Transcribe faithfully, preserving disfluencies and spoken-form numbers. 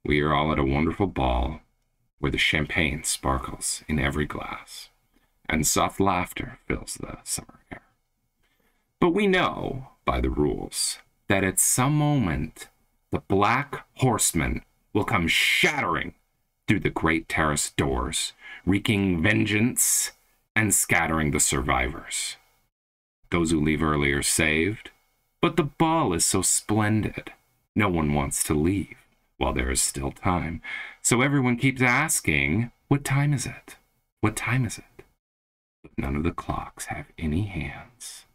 We are all at a wonderful ball where the champagne sparkles in every glass and soft laughter fills the summer air. But we know, by the rules, that at some moment the black horseman will come shattering through the great terrace doors, wreaking vengeance and scattering the survivors. Those who leave early are saved, but the ball is so splendid, no one wants to leave while there is still time. So everyone keeps asking, what time is it? What time is it? But none of the clocks have any hands.